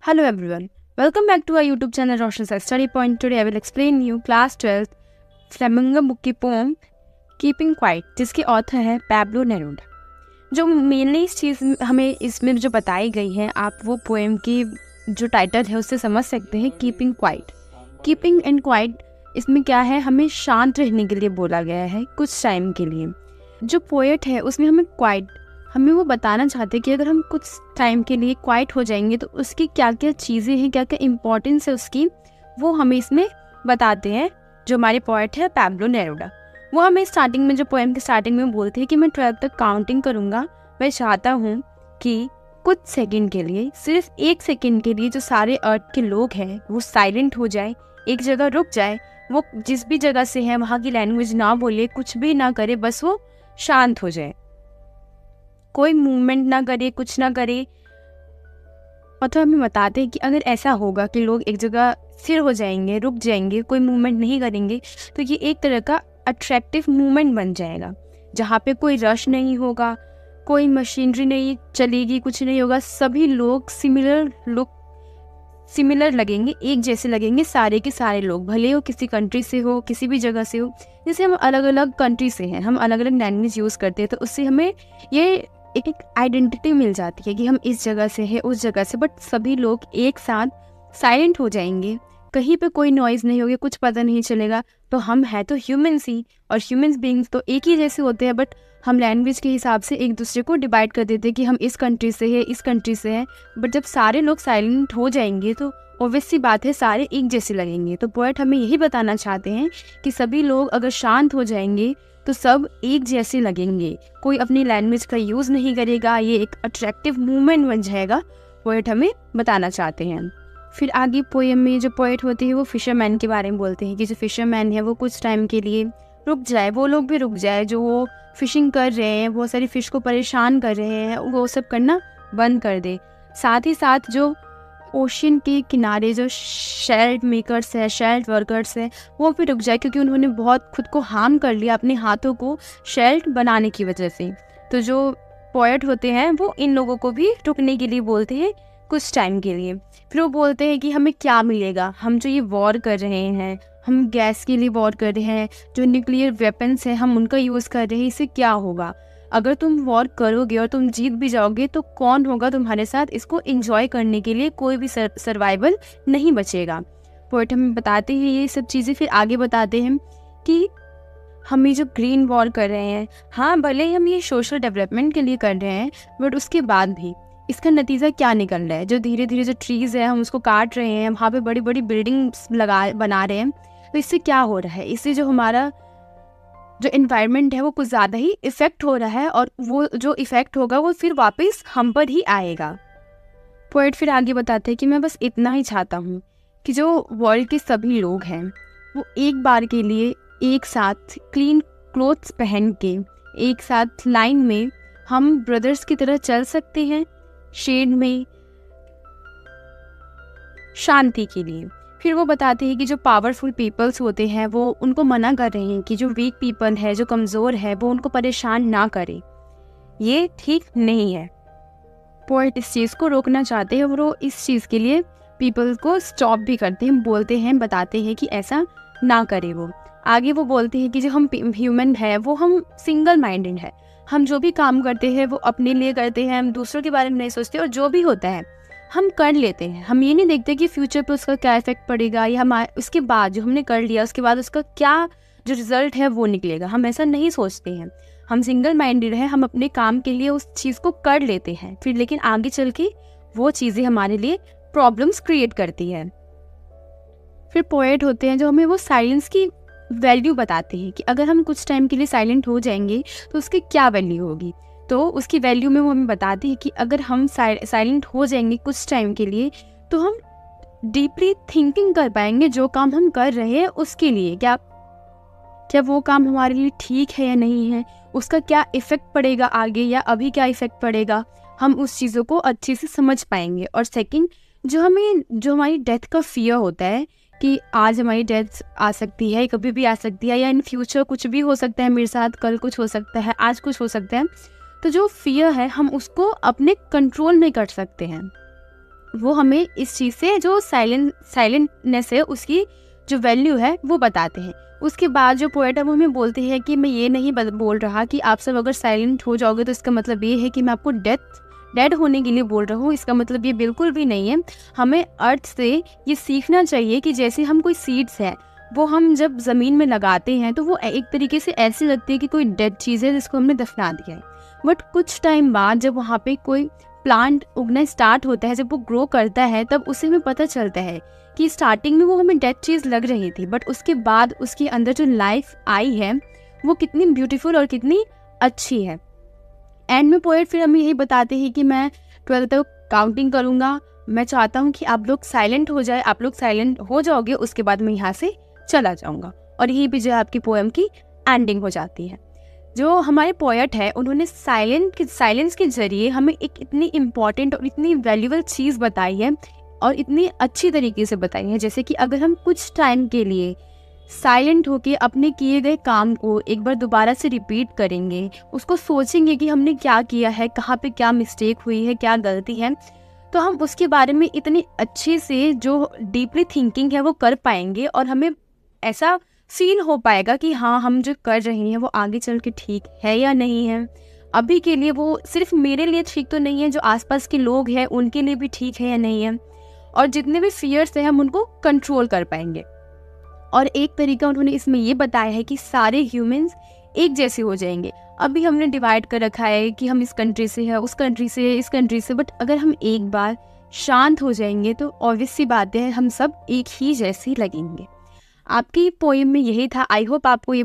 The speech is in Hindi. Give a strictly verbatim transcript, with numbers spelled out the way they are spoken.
Hello everyone, welcome back to our YouTube channel Roshan Sai Study Point. Today I will explain you class twelfth Flamingo book की पोम कीपिंग क्वाइट, जिसकी ऑथर है पैब्लो नेरूडा। जो मेनली इस चीज़ हमें इसमें जो बताई गई है, आप वो पोएम की जो टाइटल है उससे समझ सकते हैं, keeping quiet. Keeping and quiet इसमें क्या है, हमें शांत रहने के लिए बोला गया है कुछ टाइम के लिए। जो पोएट है उसमें हमें क्वाइट हमें वो बताना चाहते हैं कि अगर हम कुछ टाइम के लिए क्वाइट हो जाएंगे तो उसकी क्या क्या चीज़ें हैं, क्या क्या इम्पोर्टेंस है उसकी, वो हमें इसमें बताते हैं। जो हमारे पोएट है पैब्लो नेरूडा, वो हमें स्टार्टिंग में जो पोएम के स्टार्टिंग में बोलते हैं कि मैं ट्वेल्व तक काउंटिंग करूँगा। मैं चाहता हूँ कि कुछ सेकंड के लिए, सिर्फ एक सेकंड के लिए, जो सारे अर्थ के लोग हैं वो साइलेंट हो जाए, एक जगह रुक जाए। वो जिस भी जगह से है वहाँ की लैंग्वेज ना बोले, कुछ भी ना करे, बस वो शांत हो जाए, कोई मूवमेंट ना करे, कुछ ना करे। और तो हमें बताते हैं कि अगर ऐसा होगा कि लोग एक जगह स्थिर हो जाएंगे, रुक जाएंगे, कोई मूवमेंट नहीं करेंगे, तो ये एक तरह का अट्रैक्टिव मूवमेंट बन जाएगा, जहाँ पे कोई रश नहीं होगा, कोई मशीनरी नहीं चलेगी, कुछ नहीं होगा। सभी लोग सिमिलर लुक सिमिलर लगेंगे, एक जैसे लगेंगे सारे के सारे लोग, भले वो किसी कंट्री से हो, किसी भी जगह से हो। जैसे हम अलग अलग कंट्री से हैं, हम अलग अलग लैंग्वेज यूज़ करते हैं, तो उससे हमें ये एक एक आइडेंटिटी मिल जाती है कि हम इस जगह से हैं, उस जगह से, बट सभी लोग एक साथ साइलेंट हो जाएंगे, कहीं पे कोई नॉइज़ नहीं होगी, कुछ पता नहीं चलेगा। तो हम हैं तो ह्यूमंस ही, और ह्यूमंस बीइंग्स तो एक ही जैसे होते हैं, बट हम लैंग्वेज के हिसाब से एक दूसरे को डिवाइड कर देते हैं कि हम इस कंट्री से हैं, इस कंट्री से हैं। बट जब सारे लोग साइलेंट हो जाएंगे तो ऑब्वियस सी बात है, सारे एक जैसे लगेंगे। तो पोएट हमें यही बताना चाहते हैं कि सभी लोग अगर शांत हो जाएंगे तो सब एक जैसे लगेंगे, कोई अपनी लैंग्वेज का यूज़ नहीं करेगा, ये एक अट्रैक्टिव मूवमेंट बन जाएगा, पोएट हमें बताना चाहते हैं। फिर आगे पोएम में जो पोएट होते हैं वो फिशरमैन के बारे में बोलते हैं कि जो फिशरमैन है वो कुछ टाइम के लिए रुक जाए, वो लोग भी रुक जाए, जो वो फिशिंग कर रहे हैं, बहुत सारी फ़िश को परेशान कर रहे हैं, वो सब करना बंद कर दे। साथ ही साथ जो ओशन के किनारे जो शेल्ड मेकर्स है, शेल्ड वर्कर्स है, वो भी रुक जाए, क्योंकि उन्होंने बहुत खुद को हार्म कर लिया अपने हाथों को शेल्ड बनाने की वजह से। तो जो पोएट होते हैं वो इन लोगों को भी रुकने के लिए बोलते हैं कुछ टाइम के लिए। फिर वो बोलते हैं कि हमें क्या मिलेगा, हम जो ये वॉर कर रहे हैं, हम गैस के लिए वॉर कर रहे हैं, जो न्यूक्लियर वेपन्स हैं हम उनका यूज़ कर रहे हैं, इससे क्या होगा। अगर तुम वॉर करोगे और तुम जीत भी जाओगे तो कौन होगा तुम्हारे साथ, इसको एंजॉय करने के लिए कोई भी सर, सर्वाइवल नहीं बचेगा। पोएट हमें बताते हैं ये सब चीज़ें। फिर आगे बताते हैं कि हम ये जो ग्रीन वॉर कर रहे हैं, हाँ भले ही हम ये सोशल डेवलपमेंट के लिए कर रहे हैं, बट उसके बाद भी इसका नतीजा क्या निकल रहा है। जो धीरे धीरे जो ट्रीज़ है हम उसको काट रहे हैं, वहाँ पे बड़ी बड़ी बिल्डिंग्स लगा बना रहे हैं, तो इससे क्या हो रहा है, इससे जो हमारा जो इन्वायरमेंट है वो कुछ ज़्यादा ही इफ़ेक्ट हो रहा है, और वो जो इफ़ेक्ट होगा वो फिर वापस हम पर ही आएगा। पोएट फिर आगे बताते हैं कि मैं बस इतना ही चाहता हूँ कि जो वर्ल्ड के सभी लोग हैं वो एक बार के लिए एक साथ क्लीन क्लोथ्स पहन के एक साथ लाइन में हम ब्रदर्स की तरह चल सकते हैं, शेड में, शांति के लिए। फिर वो बताते हैं कि जो पावरफुल पीपल्स होते हैं वो उनको मना कर रहे हैं कि जो वीक पीपल है, जो कमज़ोर है, वो उनको परेशान ना करे, ये ठीक नहीं है। पोएट इस चीज़ को रोकना चाहते हैं और वो इस चीज़ के लिए पीपल को स्टॉप भी करते हैं, बोलते हैं, बताते हैं कि ऐसा ना करे। वो आगे वो बोलते हैं कि जो हम ह्यूमन है वो हम सिंगल माइंडेड है, हम जो भी काम करते हैं वो अपने लिए करते हैं, हम दूसरों के बारे में नहीं सोचते, और जो भी होता है हम कर लेते हैं। हम ये नहीं देखते कि फ्यूचर पे उसका क्या इफेक्ट पड़ेगा, या हम उसके बाद जो हमने कर लिया उसके बाद उसका क्या जो रिजल्ट है वो निकलेगा, हम ऐसा नहीं सोचते हैं। हम सिंगल माइंडेड है, हम अपने काम के लिए उस चीज़ को कर लेते हैं, फिर लेकिन आगे चल के वो चीज़ें हमारे लिए प्रॉब्लम्स क्रिएट करती है। फिर पोएट होते हैं जो हमें वो साइलेंस की वैल्यू बताते हैं कि अगर हम कुछ टाइम के लिए साइलेंट हो जाएंगे तो उसकी क्या वैल्यू होगी। तो उसकी वैल्यू में वो हमें बताती है कि अगर हम साइलेंट हो जाएंगे कुछ टाइम के लिए तो हम डीपली थिंकिंग कर पाएंगे, जो काम हम कर रहे हैं उसके लिए क्या क्या वो काम हमारे लिए ठीक है या नहीं है, उसका क्या इफ़ेक्ट पड़ेगा आगे, या अभी क्या इफ़ेक्ट पड़ेगा, हम उस चीज़ों को अच्छे से समझ पाएंगे। और सेकंड, जो हमें जो हमारी डेथ का फियर होता है कि आज हमारी डेथ आ सकती है, कभी भी आ सकती है, या इन फ्यूचर कुछ भी हो सकता है मेरे साथ, कल कुछ हो सकता है, आज कुछ हो सकता है, तो जो फियर है हम उसको अपने कंट्रोल में कर सकते हैं। वो हमें इस चीज़ से जो साइलेंट साइलेंटनेस है उसकी जो वैल्यू है वो बताते हैं। उसके बाद जो पोएट है वो हमें बोलते हैं कि मैं ये नहीं बोल रहा कि आप सब अगर साइलेंट हो जाओगे तो इसका मतलब ये है कि मैं आपको डेथ डेड होने के लिए बोल रहा हूँ। इसका मतलब ये बिल्कुल भी नहीं है। हमें अर्थ से ये सीखना चाहिए कि जैसे हम कोई सीड्स है वो हम जब ज़मीन में लगाते हैं तो वो एक तरीके से ऐसी लगती है कि कोई डेड चीज़ है जिसको हमने दफना दिया है, बट कुछ टाइम बाद जब वहाँ पे कोई प्लांट उगना स्टार्ट होता है, जब वो ग्रो करता है, तब उसे हमें पता चलता है कि स्टार्टिंग में वो हमें डेड चीज़ लग रही थी, बट उसके बाद उसके अंदर जो लाइफ आई है वो कितनी ब्यूटीफुल और कितनी अच्छी है। एंड में पोएट फिर हमें यही बताते हैं कि मैं ट्वेल्थ तक काउंटिंग करूँगा, मैं चाहता हूँ कि आप लोग साइलेंट हो जाए, आप लोग साइलेंट हो जाओगे, उसके बाद मैं यहाँ से चला जाऊँगा। और यही भी जो आपकी पोएम की एंडिंग हो जाती है। जो हमारे पोएट है उन्होंने साइलेंट के साइलेंस के जरिए हमें एक इतनी इम्पॉर्टेंट और इतनी वैल्यूबल चीज़ बताई है और इतनी अच्छी तरीके से बताई है, जैसे कि अगर हम कुछ टाइम के लिए साइलेंट होके अपने किए गए काम को एक बार दोबारा से रिपीट करेंगे, उसको सोचेंगे कि हमने क्या किया है, कहाँ पे क्या मिस्टेक हुई है, क्या गलती है, तो हम उसके बारे में इतनी अच्छे से जो डीपली थिंकिंग है वो कर पाएंगे और हमें ऐसा फील हो पाएगा कि हाँ हम जो कर रहे हैं वो आगे चल के ठीक है या नहीं है। अभी के लिए वो सिर्फ मेरे लिए ठीक तो नहीं है, जो आसपास के लोग हैं उनके लिए भी ठीक है या नहीं है, और जितने भी फियर्स हैं हम उनको कंट्रोल कर पाएंगे। और एक तरीका उन्होंने इसमें ये बताया है कि सारे ह्यूमंस एक जैसे हो जाएंगे। अभी हमने डिवाइड कर रखा है कि हम इस कंट्री से है, उस कंट्री से, इस कंट्री से, बट अगर हम एक बार शांत हो जाएंगे तो ऑब्वियस सी बात है हम सब एक ही जैसे लगेंगे। आपकी पोएम में यही था। आई होप आपको ये